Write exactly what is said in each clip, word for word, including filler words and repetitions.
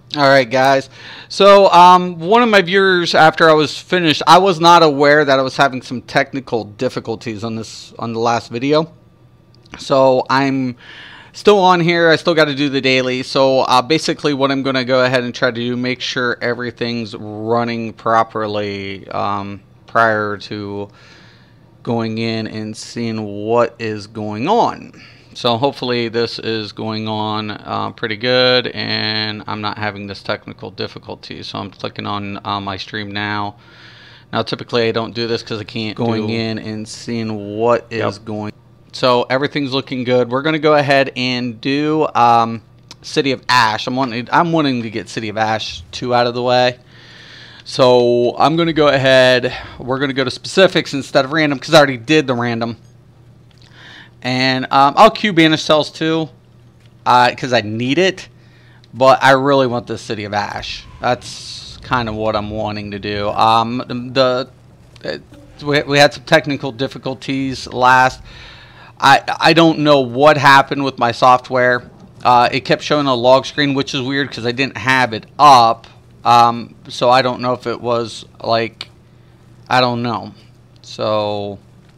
All right, guys. So, um, one of my viewers, after I was finished, I was not aware that I was having some technical difficulties on this on the last video. So I'm still on here. I still got to do the daily. So uh, basically, what I'm going to go ahead and try to do, make sure everything's running properly um, prior to going in and seeing what is going on. So hopefully this is going on uh, pretty good and I'm not having this technical difficulty. So I'm clicking on uh, my stream now. Now typically I don't do this because I can't going do in and seeing what is yep. going. So everything's looking good. We're going to go ahead and do um, City of Ash. I'm wanting, I'm wanting to get City of Ash two out of the way. So I'm going to go ahead. We're going to go to specifics instead of random because I already did the random. And um, I'll queue Banish Cells too because uh, I need it. But I really want the City of Ash. That's kind of what I'm wanting to do. Um, the, the we, we had some technical difficulties last. I, I don't know what happened with my software. Uh, it kept showing a log screen, which is weird because I didn't have it up. Um, so I don't know if it was like, I don't know. So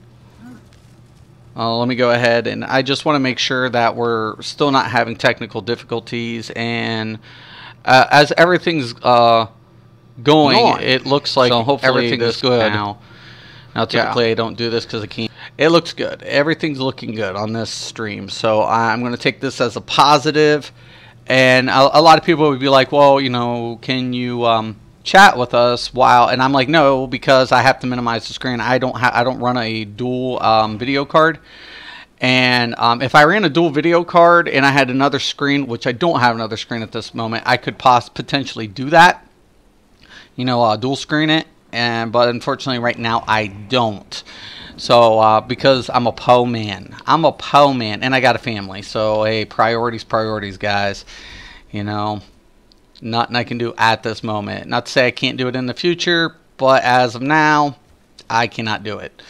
uh, let me go ahead and I just want to make sure that we're still not having technical difficulties. And uh, as everything's uh, going, going, it looks like so hopefully everything's good now. Now typically yeah. I don't do this because I can't. It looks good. Everything's looking good on this stream. So I'm going to take this as a positive. And a, a lot of people would be like, well, you know, can you um, chat with us while? And I'm like, no, because I have to minimize the screen. I don't ha I don't run a dual um, video card. And um, if I ran a dual video card and I had another screen, which I don't have another screen at this moment, I could poss potentially do that. You know, uh, dual screen it. And but unfortunately right now I don't. So uh, because I'm a po man, I'm a po man, and I got a family. So hey, priorities, priorities, guys. You know, nothing I can do at this moment. Not to say I can't do it in the future, but as of now, I cannot do it.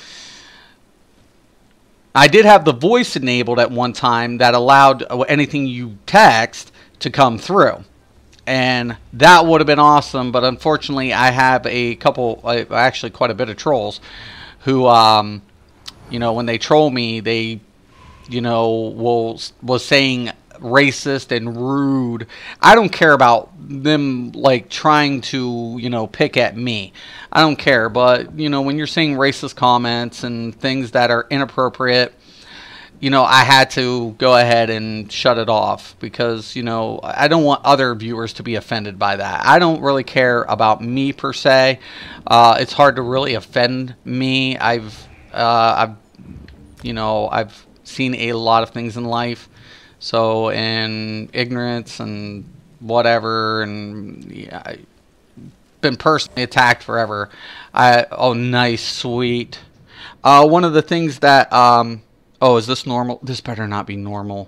I did have the voice enabled at one time that allowed anything you text to come through. And that would have been awesome, but unfortunately I have a couple, actually quite a bit of trolls who, um, you know, when they troll me, they, you know, will was saying racist and rude. I don't care about them, like, trying to, you know, pick at me. I don't care, but, you know, when you're saying racist comments and things that are inappropriate, you know, I had to go ahead and shut it off because, you know, I don't want other viewers to be offended by that. I don't really care about me per se. Uh, it's hard to really offend me. I've, uh, I've, you know, I've seen a lot of things in life. So, in ignorance and whatever, and yeah, I've been personally attacked forever. I, oh, nice, sweet. Uh, one of the things that, um, oh, is this normal? This better not be normal.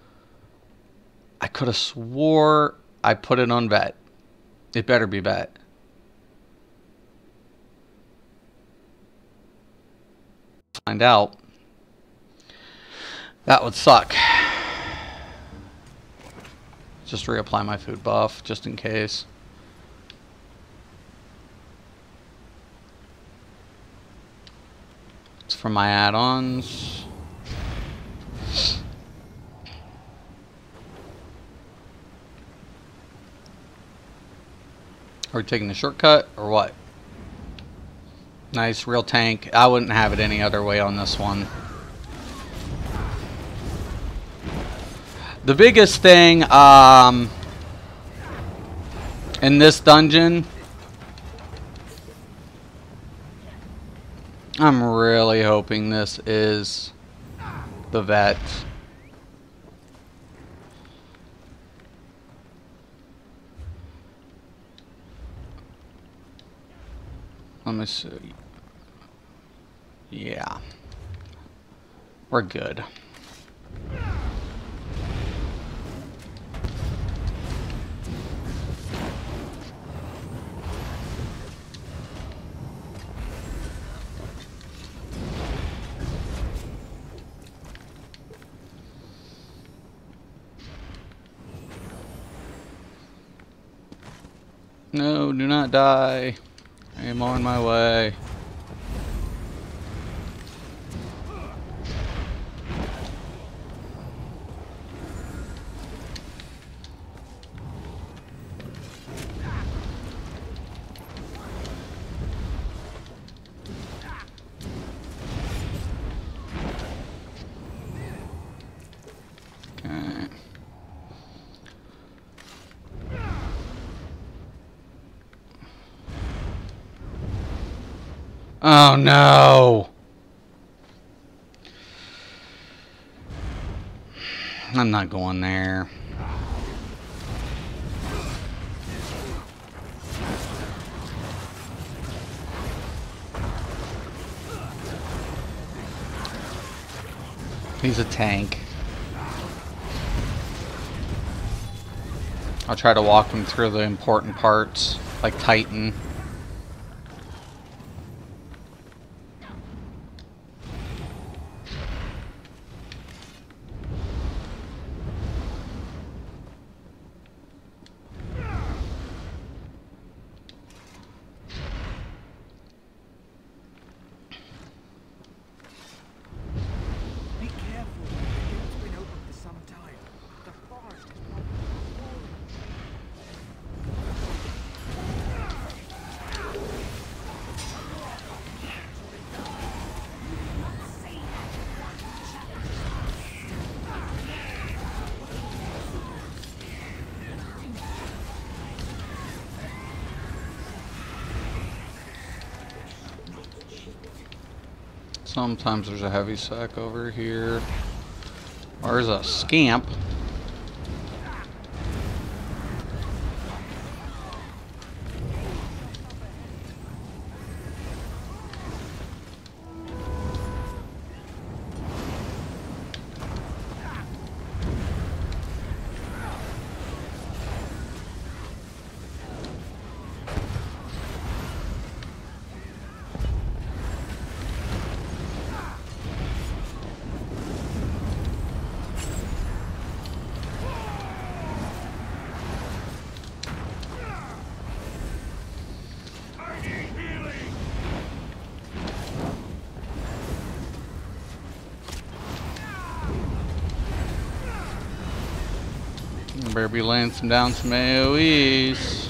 I could have swore I put it on vet. It better be vet. Find out. That would suck. Just reapply my food buff, just in case. It's from my add-ons. Are we taking the shortcut or what? Nice, real tank. I wouldn't have it any other way on this one. The biggest thing um, in this dungeon, I'm really hoping this is the vet. Let me see. Yeah. We're good. No, do not die. I am on my way. Okay. Oh no! I'm not going there. He's a tank. I'll try to walk him through the important parts, like Titan. Sometimes there's a heavy sack over here. Or there's a scamp. Better be laying some down some AoEs.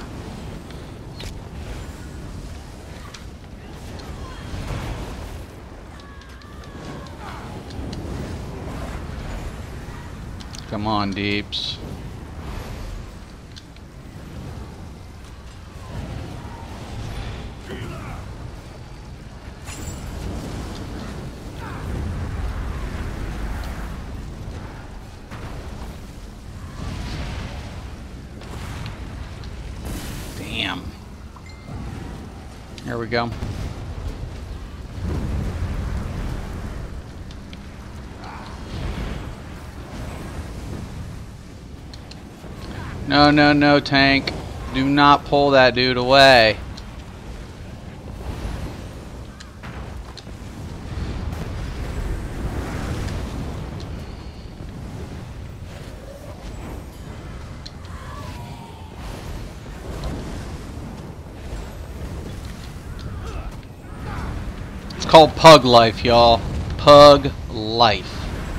Come on, deeps. Damn. Here we go. No, no, no, tank. Do not pull that dude away. It's called Pug Life, y'all. Pug Life.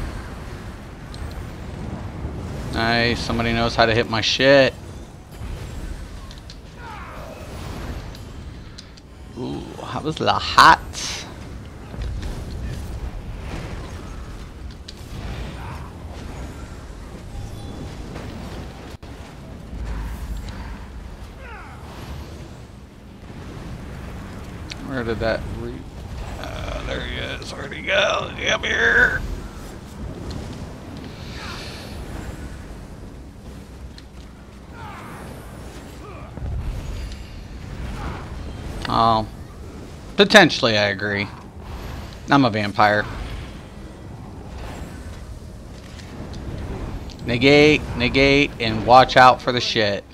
Nice, somebody knows how to hit my shit. Ooh, that was a little hot. Where did that re- uh, there he is. Where'd he go? Come here. Oh, potentially I agree. I'm a vampire. Negate, negate, and watch out for the shit.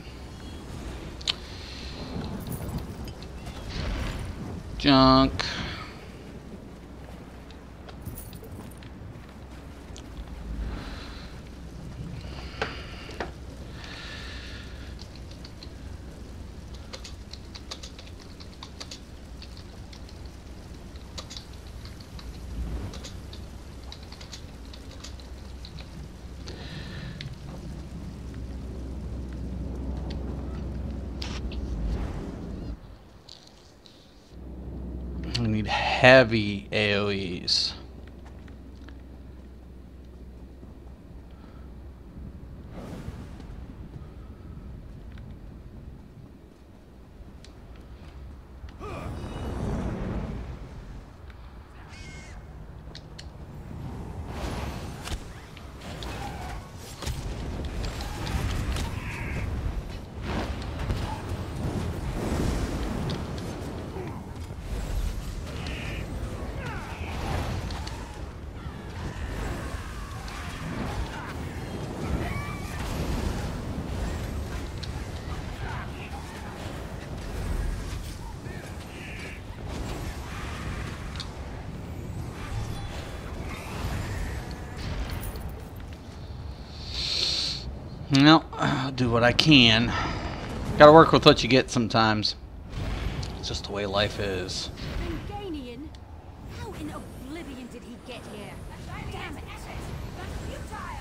Junk. need heavy A O Es. No, I'll do what I can. Gotta work with what you get sometimes. It's just the way life is. Anganian? How in oblivion did he get here? Damn it! That's futile!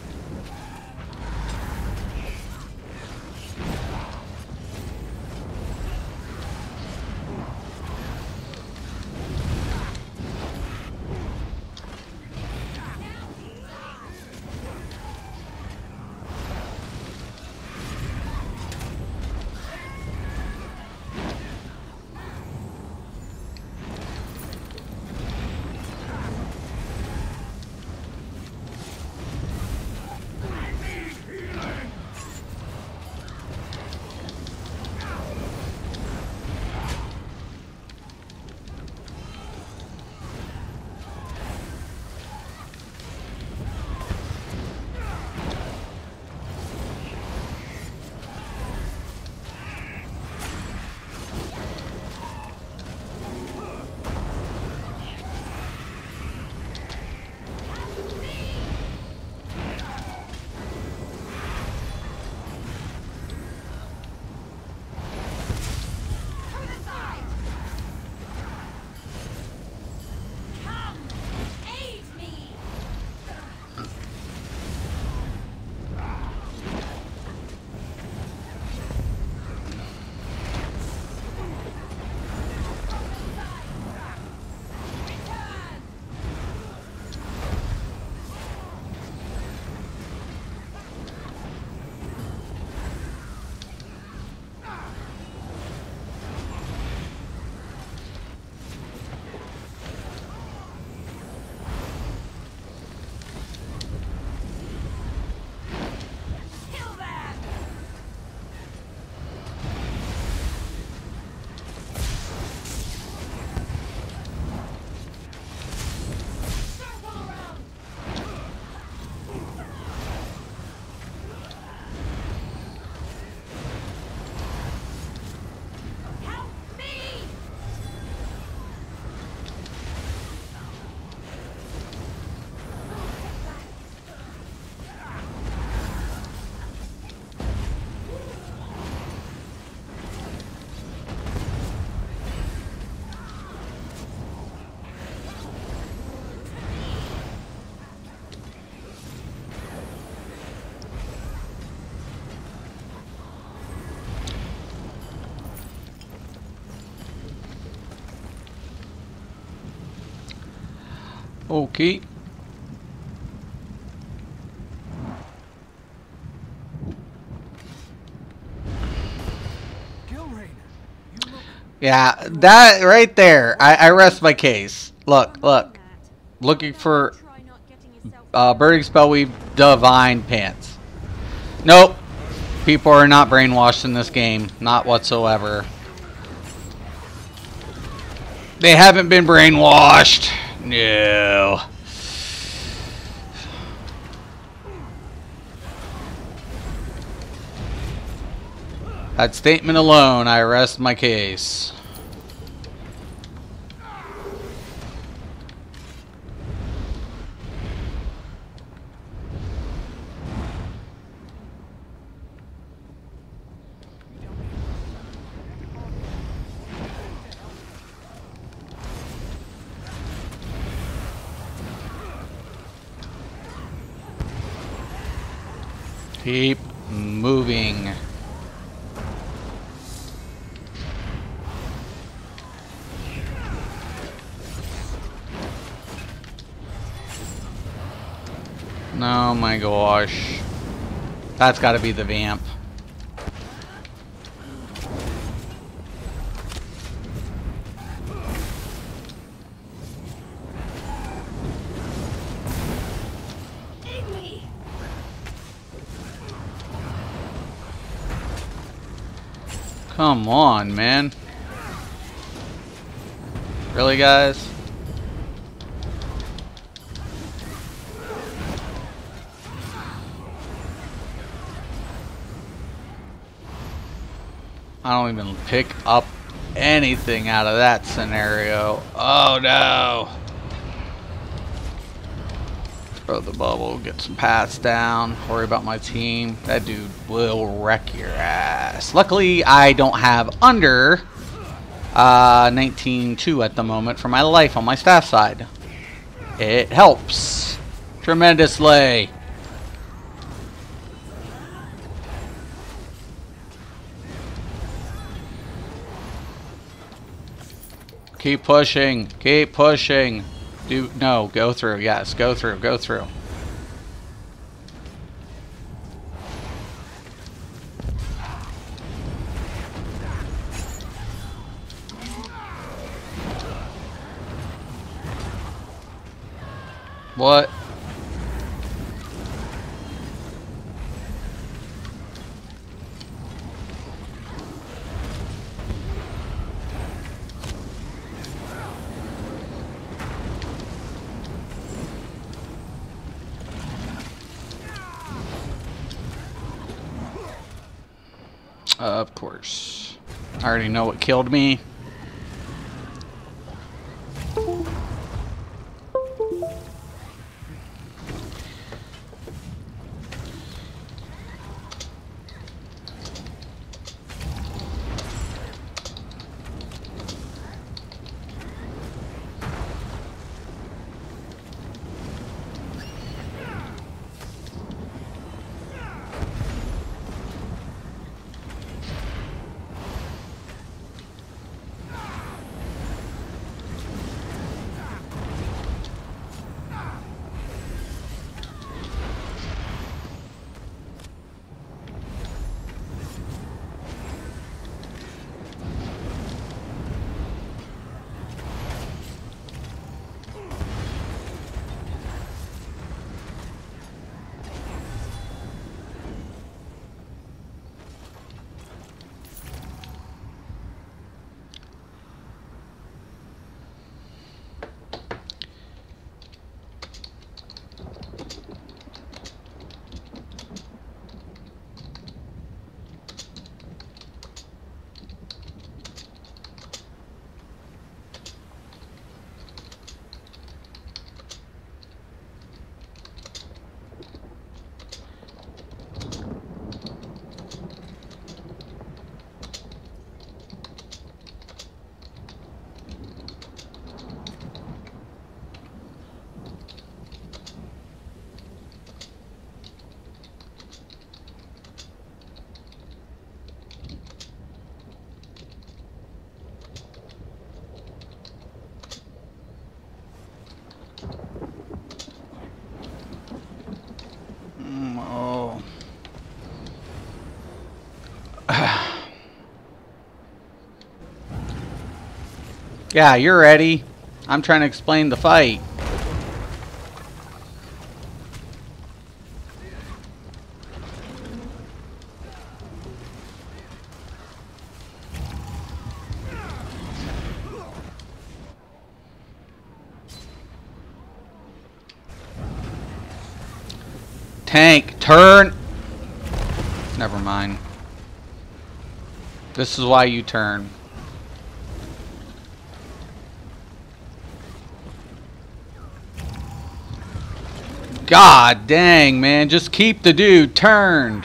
Okay. Yeah, that right there. I, I rest my case. Look, look. Looking for uh, Burning Spellweave Divine Pants. Nope. People are not brainwashed in this game. Not whatsoever. They haven't been brainwashed. No. That statement alone, I rest my case. Keep moving. Oh my gosh. That's got to be the vamp. Come on, man. Really, guys? I don't even pick up anything out of that scenario. Oh no. Throw the bubble, get some paths down, worry about my team. That dude will wreck your ass. Luckily, I don't have under uh, nineteen two at the moment for my life on my staff side. It helps tremendously. Keep pushing. Keep pushing. Do no. Go through. Yes. Go through. Go through. What? Uh, of course. I already know what killed me. Yeah, you're ready. I'm trying to explain the fight. Tank, turn. Never mind. This is why you turn. God dang, man. Just keep the dude turned.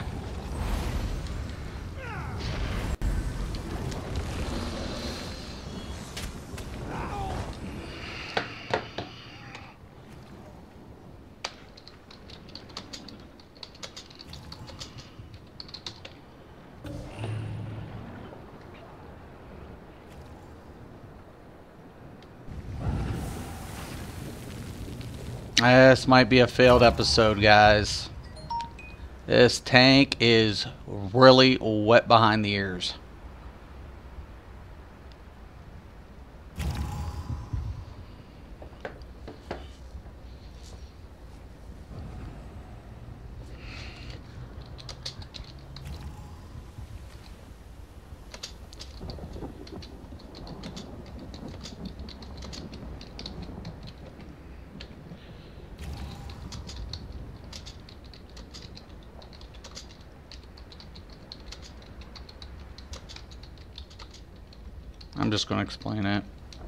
This might be a failed episode, guys. This tank is really wet behind the ears. I'm just going to explain it.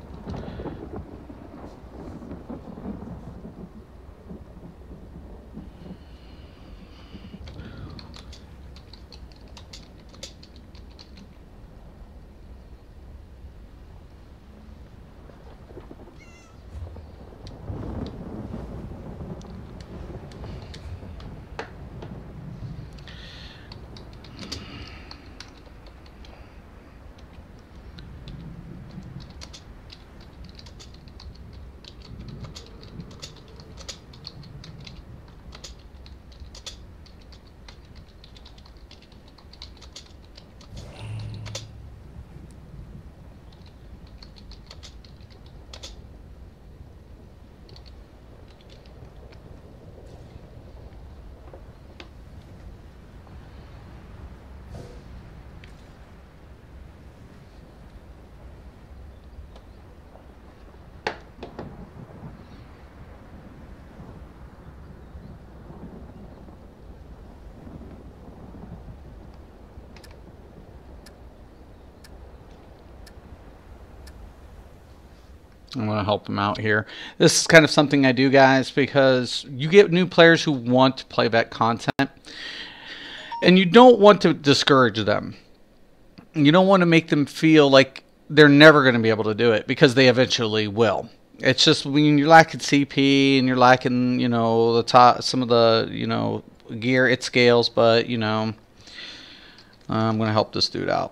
I'm going to help them out here. This is kind of something I do, guys, because you get new players who want to play that content, and you don't want to discourage them. You don't want to make them feel like they're never going to be able to do it, because they eventually will. It's just when you're lacking C P and you're lacking, you know, the top, some of the, you know, gear, it scales, but, you know, I'm going to help this dude out.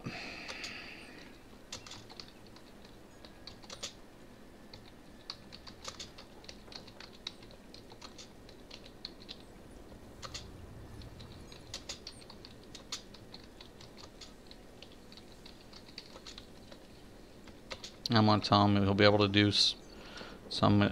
I'm going to tell him he'll be able to do some.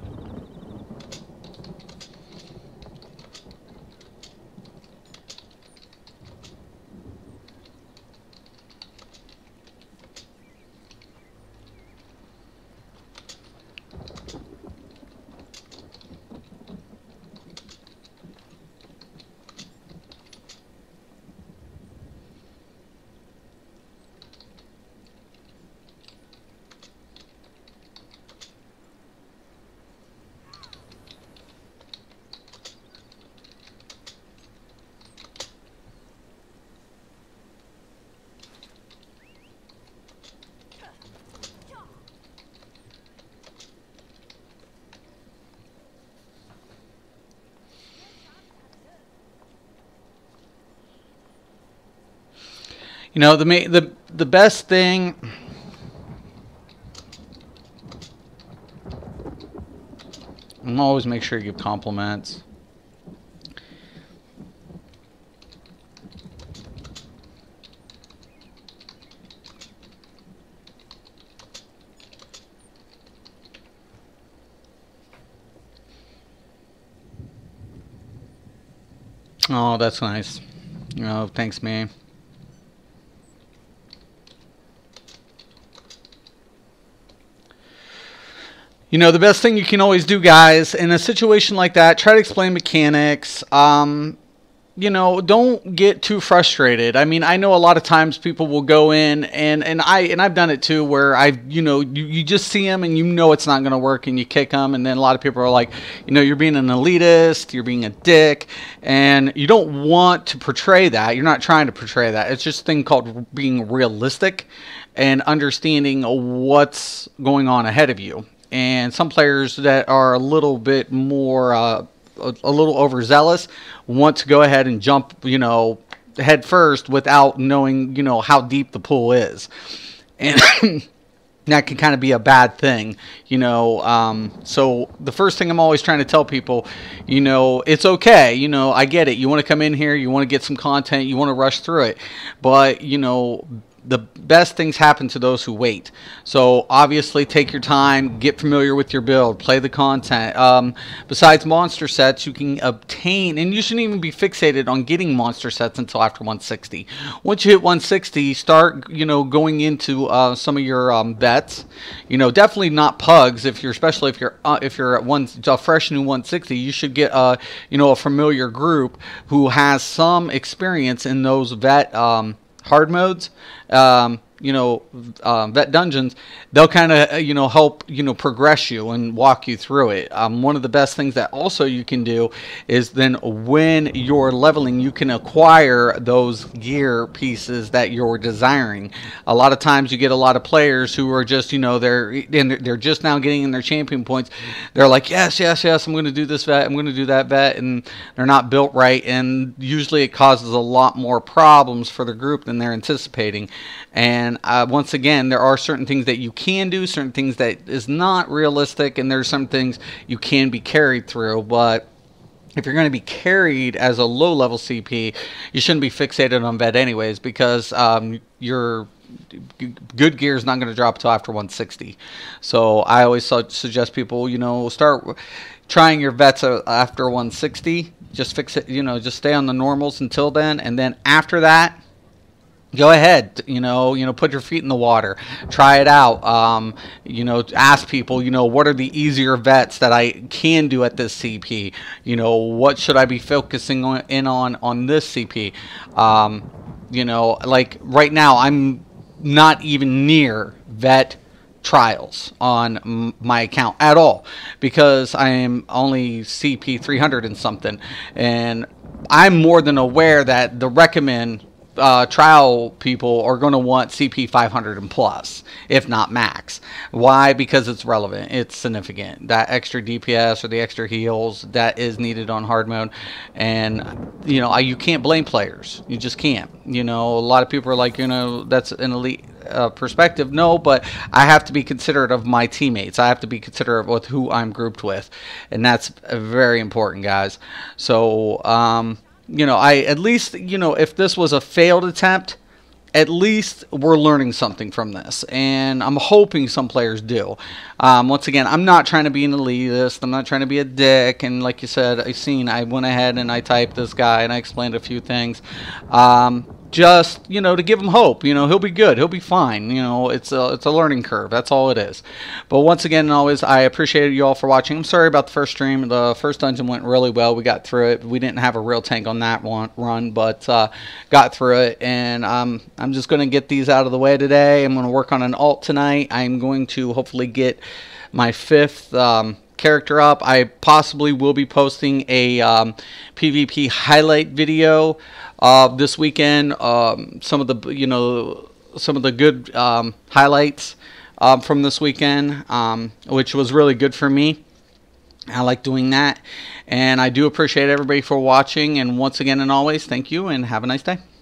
You know, the the the best thing. I'm always make sure you give compliments. Oh, that's nice. You know, thanks, man. You know, the best thing you can always do, guys, in a situation like that, try to explain mechanics. Um, you know, don't get too frustrated. I mean, I know a lot of times people will go in, and, and, I, and I've done it too, where I've, you know, you, you just see them and you know it's not going to work and you kick them. And then a lot of people are like, you know, you're being an elitist, you're being a dick, and you don't want to portray that. You're not trying to portray that. It's just a thing called being realistic and understanding what's going on ahead of you. And some players that are a little bit more, uh, a, a little overzealous, want to go ahead and jump, you know, head first without knowing, you know, how deep the pool is. And that can kind of be a bad thing, you know. Um, so the first thing I'm always trying to tell people, you know, it's okay. You know, I get it. You want to come in here, you want to get some content, you want to rush through it. But, you know, the best things happen to those who wait. So obviously take your time, get familiar with your build, play the content. Um, besides monster sets, you can obtain, and you shouldn't even be fixated on getting monster sets until after one sixty. Once you hit one sixty, start, you know, going into uh, some of your um, bets. You know, definitely not pugs. If you're, especially if you're uh, if you're at one a fresh new one sixty, you should get uh, you know, a familiar group who has some experience in those vet um, hard modes, um, you know, um, vet dungeons. They'll kind of, you know, help, you know, progress you and walk you through it. Um, one of the best things that also you can do is then when you're leveling, you can acquire those gear pieces that you're desiring. A lot of times you get a lot of players who are just, you know, they're and they're just now getting in their champion points. They're like, yes, yes, yes, I'm going to do this vet, I'm going to do that vet, and they're not built right, and usually it causes a lot more problems for the group than they're anticipating. And uh, once again, there are certain things that you can do, certain things that is not realistic, and there's some things you can be carried through. But if you're going to be carried as a low-level C P, you shouldn't be fixated on vet anyways, because um, your good gear is not going to drop until after one sixty. So I always su suggest people, you know, start trying your vets after one sixty. Just fix it, you know, just stay on the normals until then, and then after that, go ahead, you know, you know, put your feet in the water, try it out. Um, you know, ask people, you know, what are the easier vets that I can do at this C P? You know, what should I be focusing on, in on on this C P? Um, you know, like right now, I'm not even near vet trials on m my account at all, because I am only C P three hundred and something, and I'm more than aware that the recommend Uh, trial people are going to want C P five hundred and plus, if not max. Why? Because it's relevant, it's significant. That extra D P S or the extra heals that is needed on hard mode, and you know, I, you can't blame players. You just can't. You know, a lot of people are like, you know, that's an elite uh, perspective. No, but I have to be considerate of my teammates. I have to be considerate with who I'm grouped with, and that's very important, guys. So, um, you know, I at least, you know, if this was a failed attempt, at least we're learning something from this, and I'm hoping some players do. Um, once again, I'm not trying to be an elitist. I'm not trying to be a dick. And like you said, I've seen, I went ahead and I typed this guy and I explained a few things. Um, just, you know, to give him hope. You know, he'll be good. He'll be fine. You know, it's a, it's a learning curve. That's all it is. But once again, always, I appreciate you all for watching. I'm sorry about the first stream. The first dungeon went really well. We got through it. We didn't have a real tank on that one run, but uh, got through it. And um, I'm just going to get these out of the way today. I'm going to work on an alt tonight. I'm going to hopefully get my fifth um, character up. I possibly will be posting a um, PvP highlight video uh, this weekend. Um, some of the, you know, some of the good um, highlights um, from this weekend, um, which was really good for me. I like doing that, and I do appreciate everybody for watching. And once again, and always, thank you, and have a nice day.